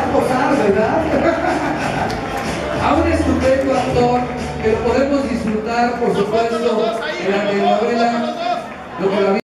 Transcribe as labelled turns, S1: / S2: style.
S1: a posar, ¿verdad?
S2: A un estupendo actor que lo podemos disfrutar, por supuesto, en la telenovela Lo que la